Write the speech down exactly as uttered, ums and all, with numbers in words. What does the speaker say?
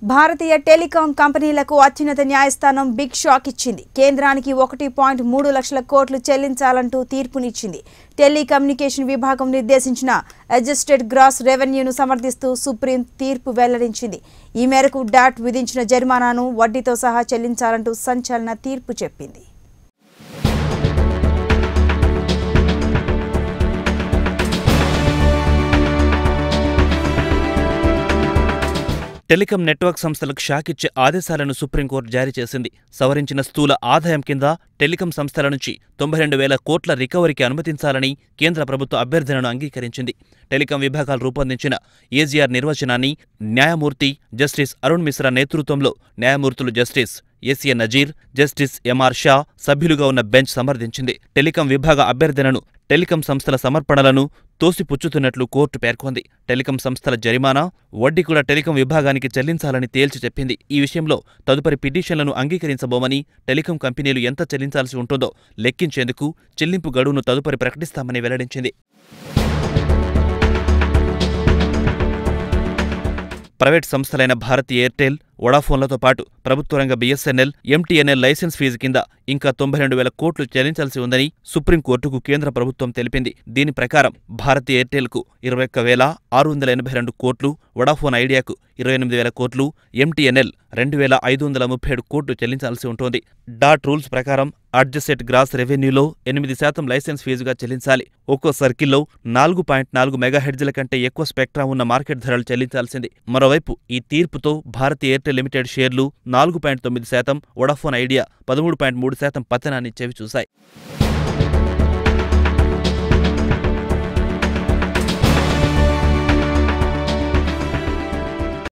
భారతీయ telecom కంపెనీలకు అత్యున్నత న్యాయస్థానం బిగ్ షాక్ ఇచ్చింది. కేంద్రానికి ఒకటి పాయింట్ మూడు లక్షల కోట్లు చెల్లించాలంటూ తీర్పునిచ్చింది. టెలికమ్యూనికేషన్ విభాగం నిర్దేశించిన అడ్జస్టెడ్ గ్రాస్ రెవెన్యూను సమర్థిస్తూ సుప్రీం తీర్పు వెల్లడించింది. ఈ మేరకు డాట్ విధించిన జరిమానాను వడ్డీతో సహా చెల్లించాలంటూ సంచలన తీర్పు చెప్పింది. టెలికాం నెట్వర్క్ సంస్థలకు షాక్ ఇచ్చే ఆదేశాలను సుప్రీంకోర్టు జారీ చేసింది. సవరించిన స్థూల ఆదాయం కింద టెలికాం సంస్థల నుంచి తొంభై రెండు వేల కోట్ల రికవరీకి అనుమతించాలని కేంద్ర ప్రభుత్వ అభ్యర్థనను అంగీకరించింది. టెలికాం విభాగాలు రూపొందించిన ఏజీఆర్ నిర్వచనాన్ని న్యాయమూర్తి జస్టిస్ అరుణ్ మిశ్రా నేతృత్వంలో న్యాయమూర్తులు justice S A Nazeer, justice M R Shah సభ్యులుగా ఉన్న బెంచ్ సమర్థించింది. టెలికాం విభాగ అభ్యర్థనను, టెలికాం సంస్థల సమర్పణలను తోసిపుచ్చుతున్నట్లు కోర్టు పేర్కొంది. టెలికాం సంస్థల జరిమానా, వడ్డీ కూడా టెలికాం విభాగానికి చెల్లించాలని తేల్చి చెప్పింది. ఈ విషయంలో తదుపరి పిటిషన్లను అంగీకరించబోమని, టెలికాం కంపెనీలు ఎంత చెల్లించాల్సి ఉంటుందో లెక్కించేందుకు చెల్లింపు గడువును తదుపరి ప్రకటిస్తామని వెల్లడించింది. ప్రైవేట్ సంస్థలైన భారతీ ఎయిర్టెల్, వొడాఫోన్లతో పాటు ప్రభుత్వ రంగ బీఎస్ఎన్ఎల్, ఎంటీఎన్ఎల్ లైసెన్స్ ఫీజు కింద ఇంకా తొంభై రెండు వేల కోట్లు చెల్లించాల్సి ఉందని సుప్రీంకోర్టుకు కేంద్ర ప్రభుత్వం తెలిపింది. దీని ప్రకారం భారతీ ఎయిర్టెల్కు ఇరవై ఒక్క వేల ఆరు వందల ఎనభై రెండు కోట్లు, వొడాఫోన్ ఐడియాకు ఇరవై ఎనిమిది వేల కోట్లు, ఎంటీఎన్ఎల్ రెండు వేల ఐదు వందల ముప్పై ఏడు కోట్లు చెల్లించాల్సి ఉంటుంది. డాట్ రూల్స్ ప్రకారం అడ్జస్టెడ్ గ్రాస్ రెవెన్యూలో ఎనిమిది శాతం లైసెన్స్ ఫీజుగా చెల్లించాలి. ఒక్కో సర్కిల్లో నాలుగు పాయింట్ నాలుగు మెగాహెర్ట్జ్ల కంటే ఎక్కువ స్పెక్ట్రా ఉన్న మార్కెట్ ధరలు చెల్లించాల్సింది. మరోవైపు ఈ తీర్పుతో భారతీ ఎయిర్టెల్ లిమిటెడ్ షేర్లు నాలుగు పాయింట్ తొమ్మిది శాతం, వొడాఫోన్ ఐడియా పదమూడు పాయింట్ మూడు శాతం పతనాన్ని చవిచూశాయి.